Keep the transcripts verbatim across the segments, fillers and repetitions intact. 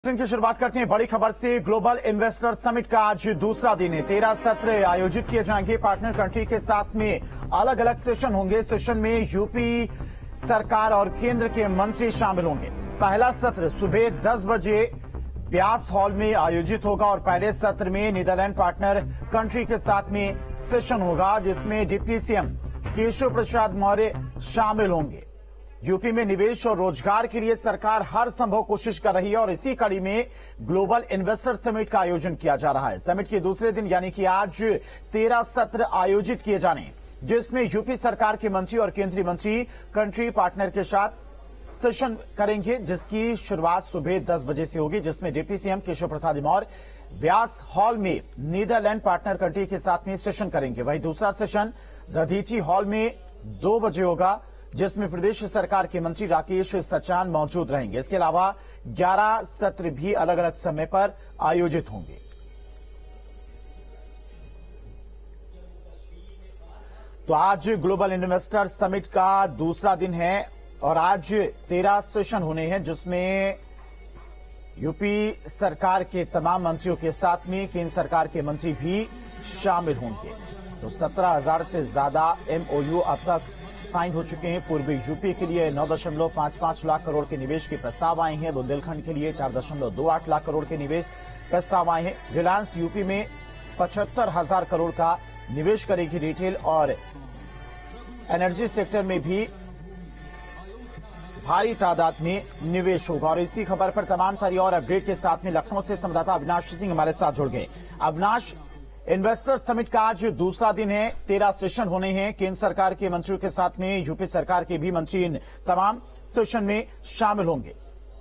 Bulletin की शुरुआत करते हैं बड़ी खबर से। ग्लोबल इन्वेस्टर समिट का आज दूसरा दिन है। तेरह सत्र आयोजित किए जाएंगे पार्टनर कंट्री के साथ में। अलग अलग सेशन होंगे। सेशन में यूपी सरकार और केंद्र के मंत्री शामिल होंगे। पहला सत्र सुबह दस बजे ब्यास हॉल में आयोजित होगा और पहले सत्र में नीदरलैंड पार्टनर कंट्री के साथ में सेशन होगा, जिसमें डिप्टी सीएम केशव प्रसाद मौर्य शामिल होंगे। यूपी में निवेश और रोजगार के लिए सरकार हर संभव कोशिश कर रही है और इसी कड़ी में ग्लोबल इन्वेस्टर समिट का आयोजन किया जा रहा है। समिट के दूसरे दिन यानी कि आज तेरह सत्र आयोजित किए जाने, जिसमें यूपी सरकार के मंत्री और केंद्रीय मंत्री कंट्री पार्टनर के साथ सेशन करेंगे, जिसकी शुरुआत सुबह दस बजे से होगी, जिसमें deputy CM Keshav Prasad Maurya Vyas hall में नीदरलैंड पार्टनर कंट्री के साथ में सेशन करेंगे। वहीं दूसरा सेशन दधीची हॉल में दो बजे होगा, जिसमें प्रदेश सरकार के मंत्री राकेश सचान मौजूद रहेंगे। इसके अलावा ग्यारह सत्र भी अलग अलग समय पर आयोजित होंगे। तो आज ग्लोबल इन्वेस्टर समिट का दूसरा दिन है और आज तेरह सेशन होने हैं, जिसमें यूपी सरकार के तमाम मंत्रियों के साथ में केंद्र सरकार के मंत्री भी शामिल होंगे। तो सत्रह हजार से ज्यादा एमओयू अब तक साइन हो चुके हैं। पूर्वी यूपी के लिए नौ दशमलव पांच पांच लाख करोड़ के निवेश के प्रस्ताव आए हैं। बुंदेलखंड के लिए चार दशमलव दो आठ लाख करोड़ के निवेश प्रस्ताव आए हैं। रिलायंस यूपी में पचहत्तर हजार करोड़ का निवेश करेगी। रिटेल और एनर्जी सेक्टर में भी भारी तादाद में निवेश होगा। और इसी खबर पर तमाम सारी और अपडेट के साथ में लखनऊ से संवाददाता अविनाश सिंह हमारे साथ जुड़ गए। अविनाश, इन्वेस्टर समिट का आज दूसरा दिन है। तेरह सेशन होने हैं। केंद्र सरकार के मंत्रियों के साथ में यूपी सरकार के भी मंत्री इन तमाम सेशन में शामिल होंगे।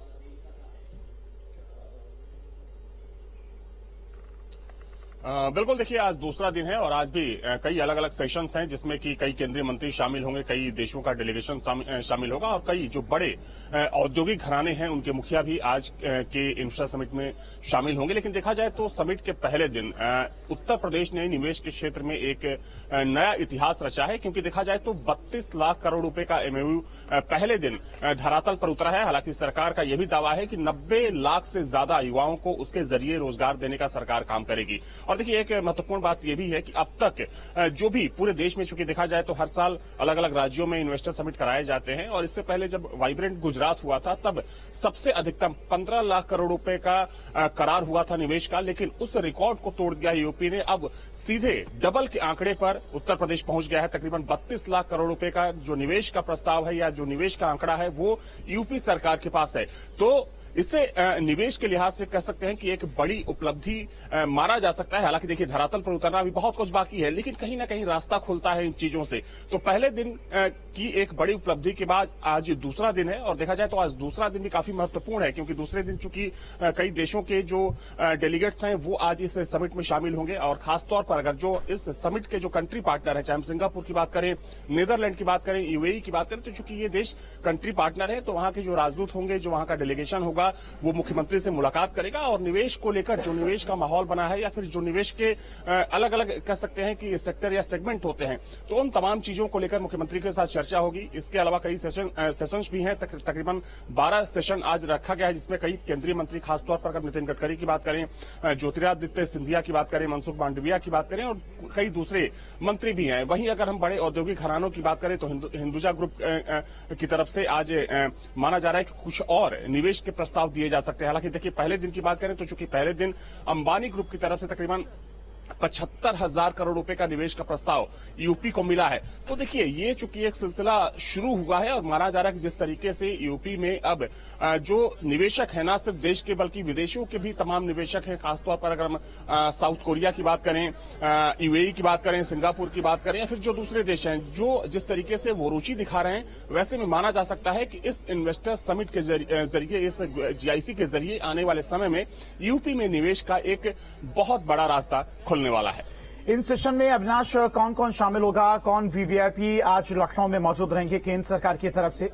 बिल्कुल, देखिए आज दूसरा दिन है और आज भी कई अलग अलग सेशंस हैं, जिसमें कि कई केंद्रीय मंत्री शामिल होंगे, कई देशों का डेलीगेशन शामिल होगा और कई जो बड़े औद्योगिक घराने हैं उनके मुखिया भी आज के इन्वेस्टर समिट में शामिल होंगे। लेकिन देखा जाए तो समिट के पहले दिन उत्तर प्रदेश ने निवेश के क्षेत्र में एक नया इतिहास रचा है, क्योंकि देखा जाए तो बत्तीस लाख करोड़ रुपए का एमओयू पहले दिन धरातल पर उतरा है। हालांकि सरकार का यह भी दावा है कि नब्बे लाख से ज्यादा युवाओं को उसके जरिए रोजगार देने का सरकार काम करेगी। और देखिए एक महत्वपूर्ण बात यह भी है कि अब तक जो भी पूरे देश में, चूंकि देखा जाए तो हर साल अलग अलग राज्यों में इन्वेस्टर समिट कराए जाते हैं और इससे पहले जब वाइब्रेंट गुजरात हुआ था तब सबसे अधिकतम पंद्रह लाख करोड़ रुपए का करार हुआ था निवेश का। लेकिन उस रिकॉर्ड को तोड़ दिया यूपी ने। अब सीधे डबल के आंकड़े पर उत्तर प्रदेश पहुंच गया है। तकरीबन बत्तीस लाख करोड़ रुपए का जो निवेश का प्रस्ताव है या जो निवेश का आंकड़ा है वो यूपी सरकार के पास है। तो इससे निवेश के लिहाज से कह सकते हैं कि एक बड़ी उपलब्धि माना जा सकता है। हालांकि देखिए धरातल पर उतरना भी बहुत कुछ बाकी है, लेकिन कहीं ना कहीं रास्ता खुलता है इन चीजों से। तो पहले दिन की एक बड़ी उपलब्धि के बाद आज दूसरा दिन है और देखा जाए तो आज दूसरा दिन भी काफी महत्वपूर्ण है, क्योंकि दूसरे दिन चूंकि कई देशों के जो डेलीगेट्स हैं वो आज इस समिट में शामिल होंगे। और खासतौर पर अगर जो इस समिट के जो कंट्री पार्टनर है, चाहे हम सिंगापुर की बात करें, नीदरलैंड की बात करें, यूएई की बात करें, तो चूंकि ये देश कंट्री पार्टनर है तो वहां के जो राजदूत होंगे, जो वहां का डेलीगेशन होगा, वो मुख्यमंत्री से मुलाकात करेगा और निवेश को लेकर जो निवेश का माहौल बना है या फिर जो निवेश के अलग अलग कह सकते हैं कि सेक्टर या सेगमेंट होते हैं, तो उन तमाम चीजों को लेकर मुख्यमंत्री के साथ चर्चा होगी। इसके अलावा कई सेशन सेशंस भी हैं। तक, तकरीबन बारह सेशन आज रखा गया है, जिसमें कई केंद्रीय मंत्री, खासतौर पर अगर नितिन गडकरी की बात करें, ज्योतिरादित्य सिंधिया की बात करें, मनसुख मांडविया की बात करें और कई दूसरे मंत्री भी हैं। वहीं अगर हम बड़े औद्योगिक घरानों की बात करें तो हिंदुजा ग्रुप की तरफ से आज माना जा रहा है कि कुछ और निवेश के प्रस्ताव दिए जा सकते हैं। हालांकि देखिए पहले दिन की बात करें तो चूंकि पहले दिन अंबानी ग्रुप की तरफ से तकरीबन पचहत्तर हजार करोड़ रुपए का निवेश का प्रस्ताव यूपी को मिला है। तो देखिए ये चूंकि एक सिलसिला शुरू हुआ है और माना जा रहा है कि जिस तरीके से यूपी में अब जो निवेशक है, ना सिर्फ देश के बल्कि विदेशियों के भी तमाम निवेशक हैं। खासतौर पर अगर हम साउथ कोरिया की बात करें, यूएई की बात करें, सिंगापुर की बात करें या फिर जो दूसरे देश हैं, जो जिस तरीके से वो रुचि दिखा रहे हैं, वैसे में माना जा सकता है कि इस इन्वेस्टर समिट के जरिए, इस जीआईसी के जरिए आने वाले समय में यूपी में निवेश का एक बहुत बड़ा रास्ता खुलने वाला है। इन सेशन में अविनाश कौन कौन शामिल होगा, कौन वीवीआईपी आज लखनऊ में मौजूद रहेंगे केंद्र सरकार की तरफ से?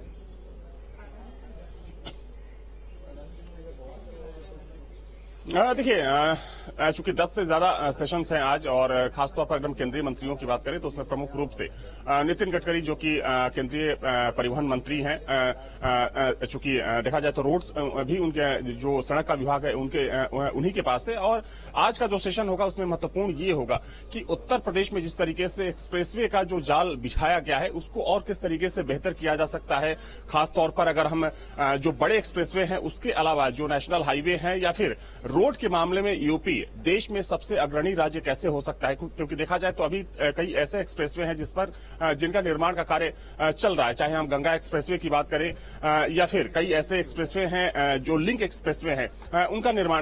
देखिए, चूंकि दस से ज्यादा सेशंस हैं आज और खासतौर पर अगर हम केंद्रीय मंत्रियों की बात करें तो उसमें प्रमुख रूप से नितिन गडकरी जो कि केंद्रीय परिवहन मंत्री हैं, चूंकि देखा जाए तो रोड्स भी उनके जो सड़क का विभाग है उनके उन्हीं के पास है। और आज का जो सेशन होगा उसमें महत्वपूर्ण ये होगा कि उत्तर प्रदेश में जिस तरीके से एक्सप्रेसवे का जो जाल बिछाया गया है उसको और किस तरीके से बेहतर किया जा सकता है। खासतौर पर अगर हम जो बड़े एक्सप्रेसवे हैं उसके अलावा जो नेशनल हाईवे हैं या फिर रोड के मामले में यूपी देश में सबसे अग्रणी राज्य कैसे हो सकता है, क्योंकि देखा जाए तो अभी कई ऐसे एक्सप्रेसवे हैं जिस पर जिनका निर्माण का कार्य चल रहा है, चाहे हम गंगा एक्सप्रेसवे की बात करें या फिर कई ऐसे एक्सप्रेसवे हैं जो लिंक एक्सप्रेसवे हैं उनका निर्माण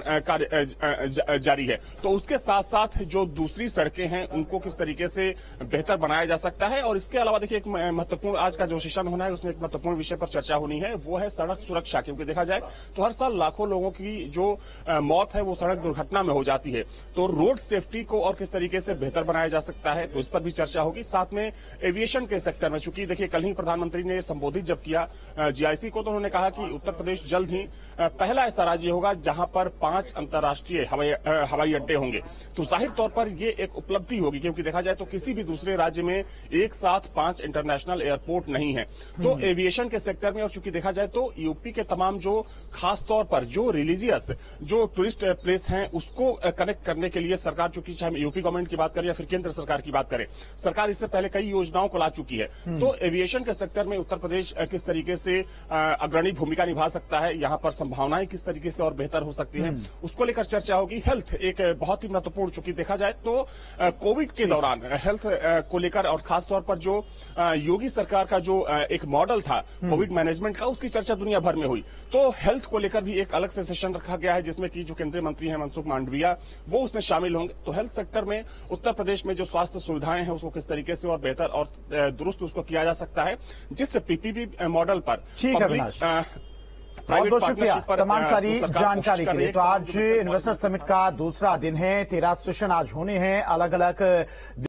कार्य जारी है। तो उसके साथ साथ जो दूसरी सड़कें हैं उनको किस तरीके से बेहतर बनाया जा सकता है। और इसके अलावा देखिए एक महत्वपूर्ण आज का जो सेशन होना है उसमें एक महत्वपूर्ण विषय पर चर्चा होनी है, वो है सड़क सुरक्षा। क्योंकि देखा जाए तो हर साल लाखों लोगों की जो मौत है वो सड़क दुर्घटना में हो जाती है, तो रोड सेफ्टी को और किस तरीके से बेहतर बनाया जा सकता है तो इस पर भी चर्चा होगी। साथ में एविएशन के सेक्टर में, चूंकि देखिए कल ही प्रधानमंत्री ने संबोधित जब किया जीआईसी को तो उन्होंने कहा कि उत्तर प्रदेश जल्द ही पहला ऐसा राज्य होगा जहां पर पांच अंतर्राष्ट्रीय हवाई हवाई अड्डे होंगे। तो जाहिर तौर पर यह एक उपलब्धि होगी, क्योंकि देखा जाए तो किसी भी दूसरे राज्य में एक साथ पांच इंटरनेशनल एयरपोर्ट नहीं है। तो एविएशन के सेक्टर में, और चूंकि देखा जाए तो यूपी के तमाम जो खासतौर पर जो रिलीजियस जो टूरिस्ट प्लेस हैं उसको कनेक्ट करने के लिए सरकार, चूंकि चाहे यूपी गवर्नमेंट की बात करें या फिर केंद्र सरकार की बात करें, सरकार इससे पहले कई योजनाओं को ला चुकी है। तो एविएशन के सेक्टर में उत्तर प्रदेश किस तरीके से अग्रणी भूमिका निभा सकता है, यहां पर संभावनाएं किस तरीके से और बेहतर हो सकती है, उसको लेकर चर्चा होगी। हेल्थ एक बहुत ही महत्वपूर्ण, चूंकि देखा जाए तो कोविड के दौरान हेल्थ को लेकर और खासतौर पर जो योगी सरकार का जो एक मॉडल था कोविड मैनेजमेंट का, उसकी चर्चा दुनिया भर में हुई। तो हेल्थ को लेकर भी एक अलग से सेशन रखा गया है जिसमें कि जो केंद्रीय मंत्री हैं मनसुख मांडविया वो उसमें शामिल होंगे। तो हेल्थ सेक्टर में उत्तर प्रदेश में जो स्वास्थ्य सुविधाएं हैं उसको किस तरीके से और बेहतर और दुरुस्त उसको किया जा सकता है, जिससे पीपीपी मॉडल पर ठीक है अविनाश, बहुत बहुत शुक्रिया तमाम सारी जानकारी के लिए। तो आज इन्वेस्टर समिट का दूसरा दिन है, तेरह सेशन आज होने हैं अलग अलग